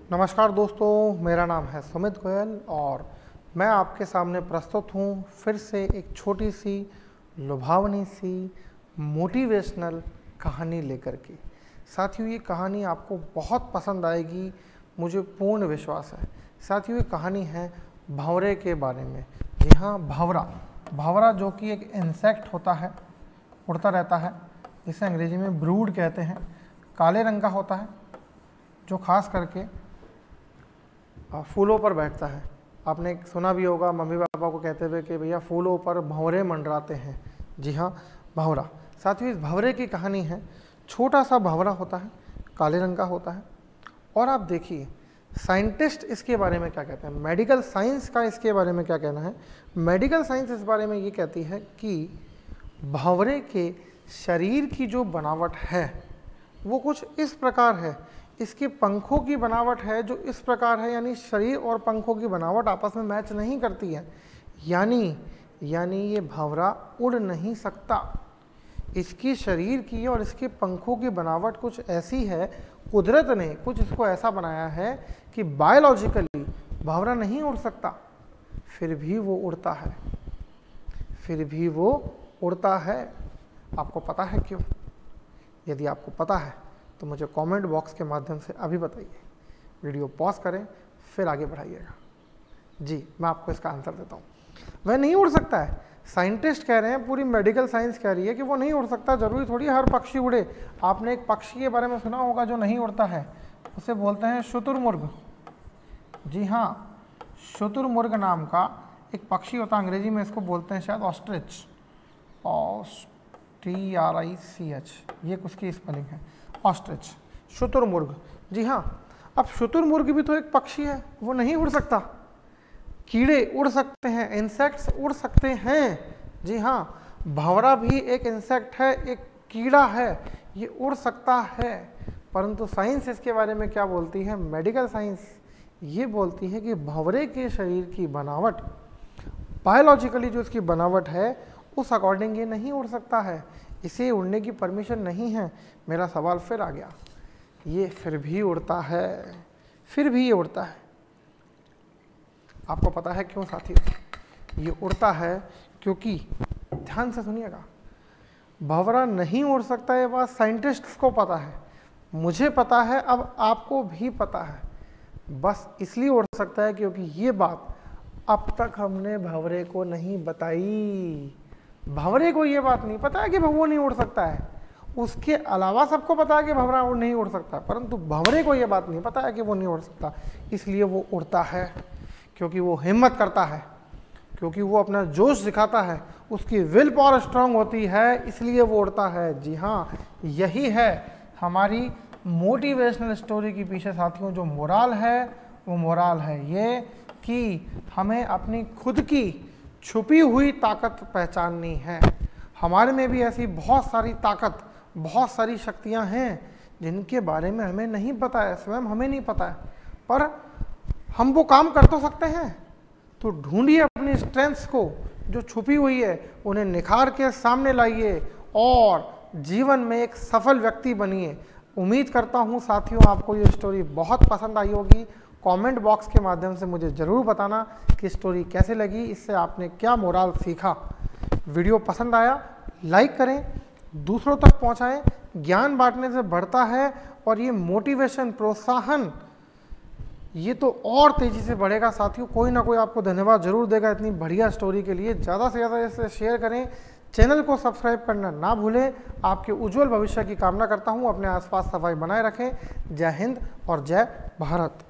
नमस्कार दोस्तों, मेरा नाम है सुमित गोयल और मैं आपके सामने प्रस्तुत हूँ फिर से एक छोटी सी लुभावनी सी मोटिवेशनल कहानी लेकर के। साथियों, ये कहानी आपको बहुत पसंद आएगी, मुझे पूर्ण विश्वास है। साथियों, ये कहानी है भंवरे के बारे में। जी हाँ, भंवरा जो कि एक इंसेक्ट होता है, उड़ता रहता है, जिसे अंग्रेजी में ब्रूड कहते हैं। काले रंग का होता है, जो खास करके फूलों पर बैठता है। आपने सुना भी होगा मम्मी पापा को कहते हुए कि भैया फूलों पर भंवरे मंडराते हैं। जी हाँ, भंवरा। साथियों, इस भंवरे की कहानी है। छोटा सा भंवरा होता है, काले रंग का होता है। और आप देखिए साइंटिस्ट इसके बारे में क्या कहते हैं, मेडिकल साइंस का इसके बारे में क्या कहना है। मेडिकल साइंस इस बारे में ये कहती है कि भंवरे के शरीर की जो बनावट है वो कुछ इस प्रकार है। इसके पंखों की बनावट है जो इस प्रकार है, यानी शरीर और पंखों की बनावट आपस में मैच नहीं करती है। यानी ये भंवरा उड़ नहीं सकता। इसकी शरीर की और इसके पंखों की बनावट कुछ ऐसी है, कुदरत ने कुछ इसको ऐसा बनाया है कि बायोलॉजिकली भंवरा नहीं उड़ सकता, फिर भी वो उड़ता है। आपको पता है क्यों? यदि आपको पता है तो मुझे कमेंट बॉक्स के माध्यम से अभी बताइए। वीडियो पॉज करें, फिर आगे बढ़ाइएगा। जी, मैं आपको इसका आंसर देता हूँ। वह नहीं उड़ सकता है। साइंटिस्ट कह रहे हैं, पूरी मेडिकल साइंस कह रही है कि वो नहीं उड़ सकता। जरूरी थोड़ी हर पक्षी उड़े। आपने एक पक्षी के बारे में सुना होगा जो नहीं उड़ता है, उसे बोलते हैं शुतुरमुर्ग। जी हाँ, शुतुरमुर्ग नाम का एक पक्षी होता है। अंग्रेजी में इसको बोलते हैं शायद ऑस्ट्रिच, TRICH, ये उसकी स्पेलिंग है, ऑस्ट्रिच, शुतुरमुर्ग। जी हाँ, अब शुतुरमुर्ग भी तो एक पक्षी है, वो नहीं उड़ सकता। कीड़े उड़ सकते हैं, इंसेक्ट्स उड़ सकते हैं। जी हाँ, भंवरा भी एक इंसेक्ट है, एक कीड़ा है, ये उड़ सकता है। परंतु साइंस इसके बारे में क्या बोलती है? मेडिकल साइंस ये बोलती है कि भंवरे के शरीर की बनावट, बायोलॉजिकली जो इसकी बनावट है उस अकॉर्डिंग ये नहीं उड़ सकता है, इसे उड़ने की परमिशन नहीं है। मेरा सवाल फिर आ गया, ये फिर भी ये उड़ता है। आपको पता है क्यों साथियों? ये उड़ता है क्योंकि, ध्यान से सुनिएगा, भंवरा नहीं उड़ सकता ये बात साइंटिस्ट्स को पता है, मुझे पता है, अब आपको भी पता है। बस इसलिए उड़ सकता है क्योंकि ये बात अब तक हमने भंवरे को नहीं बताई। भंवरे को ये बात नहीं पता है कि वो नहीं उड़ सकता है। उसके अलावा सबको पता है कि भंवरा नहीं उड़ सकता, परंतु भंवरे को ये बात नहीं पता है कि वो नहीं उड़ सकता। इसलिए वो उड़ता है, क्योंकि वो हिम्मत करता है, क्योंकि वो अपना जोश दिखाता है, उसकी विल पावर स्ट्रांग होती है, इसलिए वो उड़ता है। जी हाँ, यही है हमारी मोटिवेशनल स्टोरी के पीछे साथियों जो मोराल है, वो मोराल है ये कि हमें अपनी खुद की छुपी हुई ताकत पहचाननी है। हमारे में भी ऐसी बहुत सारी ताकत, बहुत सारी शक्तियां हैं जिनके बारे में हमें नहीं पता है, स्वयं हमें नहीं पता है, पर हम वो काम कर तो सकते हैं। तो ढूंढिए अपनी स्ट्रेंथ्स को जो छुपी हुई है, उन्हें निखार के सामने लाइए और जीवन में एक सफल व्यक्ति बनिए। उम्मीद करता हूँ साथियों आपको ये स्टोरी बहुत पसंद आई होगी। कमेंट बॉक्स के माध्यम से मुझे ज़रूर बताना कि स्टोरी कैसे लगी, इससे आपने क्या मोरल सीखा। वीडियो पसंद आया लाइक करें, दूसरों तक पहुंचाएं। ज्ञान बांटने से बढ़ता है और ये मोटिवेशन, प्रोत्साहन, ये तो और तेज़ी से बढ़ेगा साथियों। कोई ना कोई आपको धन्यवाद जरूर देगा इतनी बढ़िया स्टोरी के लिए। ज़्यादा से ज़्यादा इसे शेयर करें, चैनल को सब्सक्राइब करना ना भूलें। आपके उज्जवल भविष्य की कामना करता हूँ। अपने आसपास सफाई बनाए रखें। जय हिंद और जय भारत।